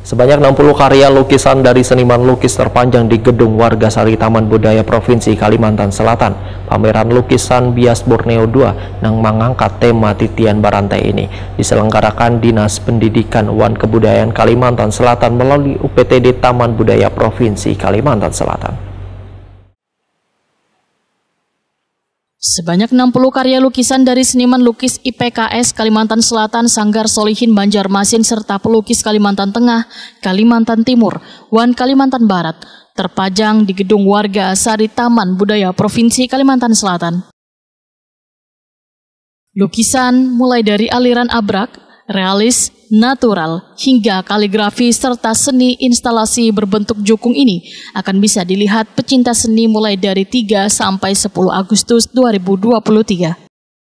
Sebanyak 60 karya lukisan dari seniman lukis terpanjang di Gedung Wargasari Taman Budaya Provinsi Kalimantan Selatan. Pameran lukisan Bias Borneo II yang mengangkat tema titian barantai ini diselenggarakan Dinas Pendidikan Wan Kebudayaan Kalimantan Selatan melalui UPTD Taman Budaya Provinsi Kalimantan Selatan. Sebanyak 60 karya lukisan dari seniman lukis IPKS Kalimantan Selatan, Sanggar Solihin Banjarmasin, serta pelukis Kalimantan Tengah, Kalimantan Timur, Wan Kalimantan Barat terpajang di Gedung Wargasari Taman Budaya Provinsi Kalimantan Selatan. Lukisan mulai dari aliran abrak, realis, natural, hingga kaligrafi serta seni instalasi berbentuk jukung ini akan bisa dilihat pecinta seni mulai dari 3 sampai 10 Agustus 2023.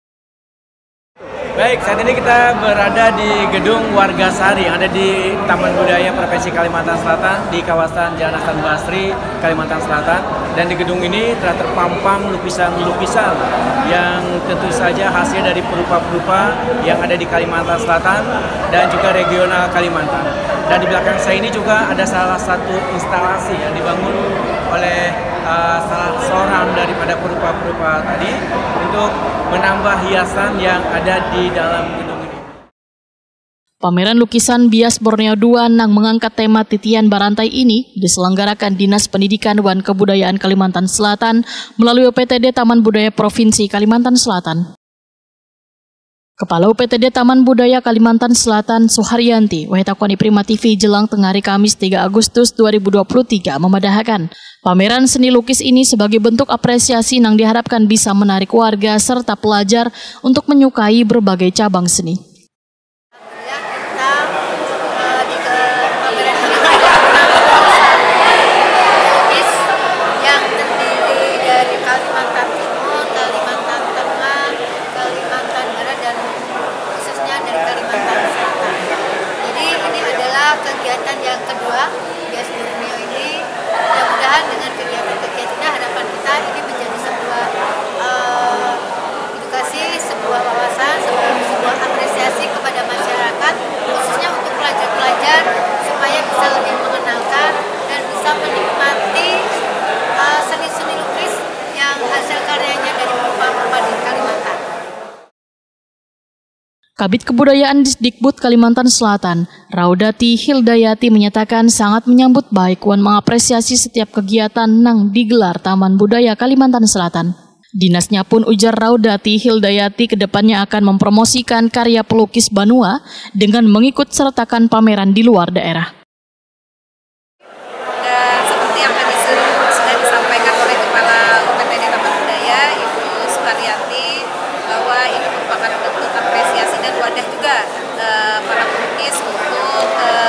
Baik, saat ini kita berada di Gedung Wargasari yang ada di Taman Budaya Provinsi Kalimantan Selatan di kawasan Jalan Hasan Basri, Kalimantan Selatan. Dan di gedung ini telah terpampang lukisan-lukisan yang tentu saja hasil dari perupa-perupa yang ada di Kalimantan Selatan dan juga regional Kalimantan. Dan di belakang saya ini juga ada salah satu instalasi yang dibangun oleh salah seorang daripada perupa-perupa tadi untuk menambah hiasan yang ada di dalam gedung ini. Pameran lukisan Bias Borneo II yang mengangkat tema titian barantai ini diselenggarakan Dinas Pendidikan Wan Kebudayaan Kalimantan Selatan melalui UPTD Taman Budaya Provinsi Kalimantan Selatan. Kepala UPTD Taman Budaya Kalimantan Selatan Suharyanti, Wahitakwani Prima TV Jelang Tengah hari Kamis 3 Agustus 2023 memadahkan pameran seni lukis ini sebagai bentuk apresiasi yang diharapkan bisa menarik warga serta pelajar untuk menyukai berbagai cabang seni. Kegiatan yang kedua, Bias Borneo ini, mudah-mudahan dengan kegiatan-kegiatannya harapan kita ini menjadi sebuah edukasi, sebuah wawasan, sebuah apresiasi kepada masyarakat, khususnya untuk pelajar-pelajar supaya bisa lebih mengenalkan dan bisa menikmati seni-seni lukis yang hasil karyanya dari perupa-perupa di Kalimantan. Kabid Kebudayaan Disdikbud Kalimantan Selatan, Raudati Hildayati menyatakan sangat menyambut baik Wan mengapresiasi setiap kegiatan yang digelar Taman Budaya Kalimantan Selatan. Dinasnya pun, ujar Raudati Hildayati, kedepannya akan mempromosikan karya pelukis Banua dengan mengikut sertakan pameran di luar daerah. Seperti yang tadi sudah disampaikan oleh Kepala UPTD Taman Budaya, Ibu Suharyanti, bahwa ini merupakan bentuk apresiasi dan wadah juga para pelukis untuk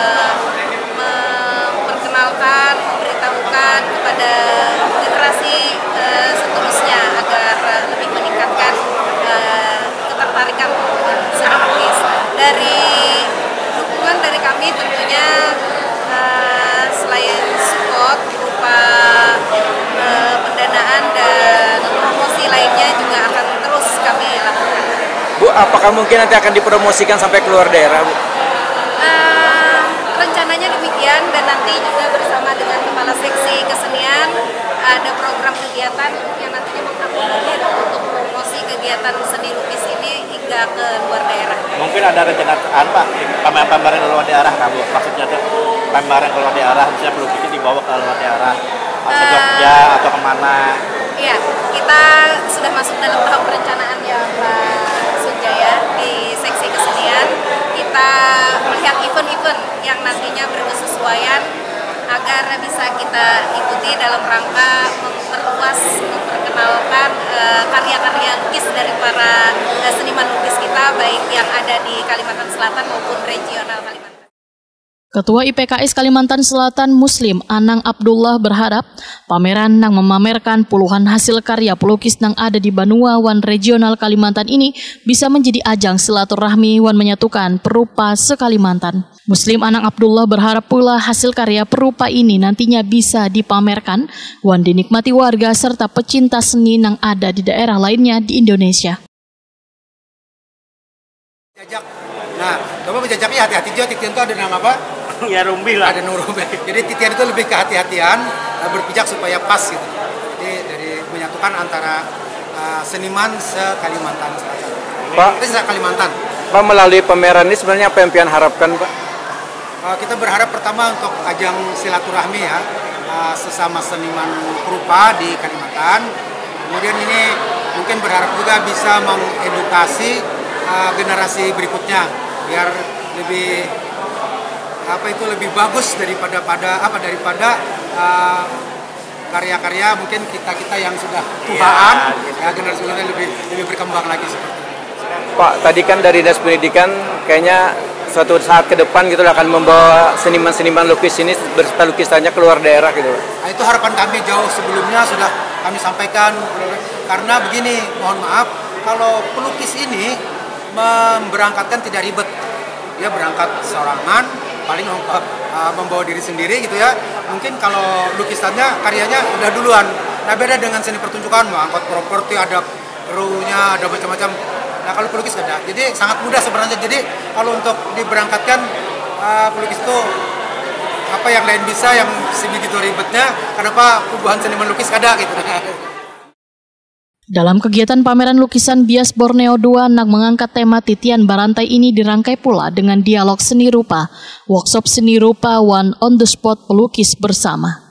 memperkenalkan, memberitahukan kepada generasi seterusnya agar lebih meningkatkan ketertarikan seni lukis. Dari dukungan dari kami tentunya selain support berupa pendanaan dan promosi lainnya juga akan terus kami lakukan. Bu, apakah mungkin nanti akan dipromosikan sampai keluar daerah, Bu? Rencananya demikian, dan nanti juga bersama dengan Kepala Seksi Kesenian ada program kegiatan yang nantinya mengakomodir untuk promosi kegiatan seni lukis ini hingga ke luar daerah. Mungkin ada rencana Pak, pameran ke luar daerah, Bu? Maksudnya tuh pameran ke luar daerah, misalnya pelukisnya dibawa ke luar daerah, atau Jogja atau kemana? Iya, kita sudah masuk dalam tahap perencanaan ya Pak Sunjaya di Seksi Kesenian. Kita melihat event-event yang nantinya berkesesuaian agar bisa kita ikuti dalam rangka memperluas, memperkenalkan karya-karya lukis dari para seniman lukis kita, baik yang ada di Kalimantan Selatan maupun regional Kalimantan. Ketua IPKS Kalimantan Selatan Muslim Anang Abdullah berharap pameran yang memamerkan puluhan hasil karya pelukis yang ada di Banua Wan Regional Kalimantan ini bisa menjadi ajang silaturahmi Wan menyatukan perupa se-Kalimantan. Muslim Anang Abdullah berharap pula hasil karya perupa ini nantinya bisa dipamerkan Wan dinikmati warga serta pecinta seni yang ada di daerah lainnya di Indonesia. Nah, coba menjajaknya hati-hati juga, titian itu ada nama apa? Ya rumbi lah. Ada rumbi. Jadi titian itu lebih kehati-hatian, berpijak supaya pas gitu. Jadi dari menyatukan antara seniman se-Kalimantan Selatan. Pak, Itu se-Kalimantan. Pak, melalui pameran ini sebenarnya apa yang pian harapkan, Pak? Kita berharap pertama untuk ajang silaturahmi ya, sesama seniman perupa di Kalimantan. Kemudian ini mungkin berharap juga bisa mengedukasi generasi berikutnya biar lebih lebih bagus daripada karya-karya mungkin kita yang sudah tuaan ya generasi lebih berkembang lagi seperti itu. Pak, tadi kan dari Dinas Pendidikan kayaknya suatu saat ke depan gitu akan membawa seniman-seniman lukis ini berserta lukisannya keluar daerah gitu. Nah, itu harapan kami jauh sebelumnya sudah kami sampaikan karena begini, mohon maaf kalau pelukis ini memberangkatkan tidak ribet. Dia berangkat sorangan, paling membawa diri sendiri gitu ya. Mungkin kalau lukisannya karyanya udah duluan. Nah, beda dengan seni pertunjukan, angkot properti, ada krunya, ada macam-macam. Nah, kalau pelukis ada. Jadi sangat mudah sebenarnya. Jadi kalau untuk diberangkatkan pelukis itu apa yang lain bisa, yang sebegitu ribetnya, kenapa kubuhan seniman lukis ada gitu. Dalam kegiatan pameran lukisan bias Borneo 2 yang mengangkat tema titian barantai ini dirangkai pula dengan dialog seni rupa, workshop seni rupa one on the spot pelukis bersama.